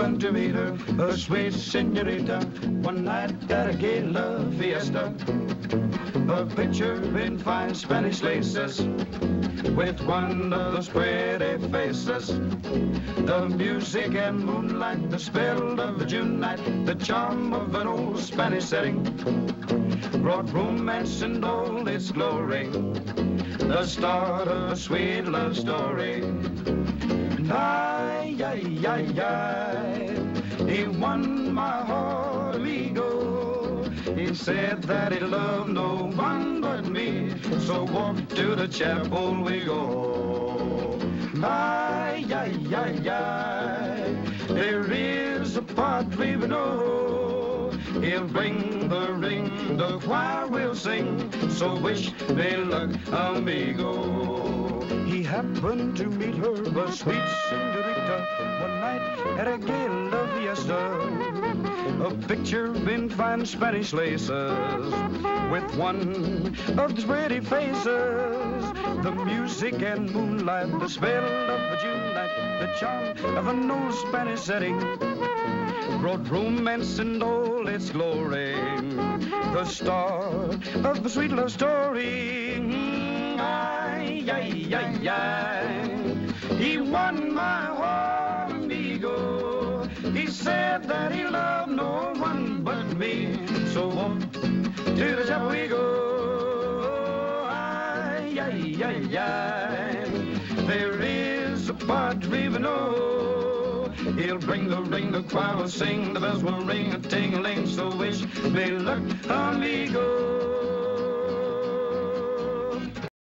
happened to meet her, a sweet senorita, one night at a gay love fiesta. A picture in fine Spanish laces, with one of those pretty faces. The music and moonlight, the spell of a June night, the charm of an old Spanish setting, brought romance and all its glory, the start of a sweet love story. And ay, ay, ay, ay, he won my heart, amigo. He said that he loved no one but me, so walk to the chapel we go. Ay, ay, ay, ay, there is a Padre we know. He'll bring the ring, the choir will sing, so wish me luck, amigo. He happened to meet her, a sweet senorita, one night at a gay love fiesta. A picture in fine Spanish laces, with one of those pretty faces. The music and moonlight, the spell of a June night, the charm of an old Spanish setting, brought romance and all its glory, the start of a sweet love story. Ay, ay, ay, ay, he won my heart, amigo. He said that he loved no one but me, so walk to the chapel we go. Ay, ay, ay, ay, there is a Padre we know. He'll bring the ring, the choir will sing, the bells will ring a ting-a-ling, so wish me luck, amigo.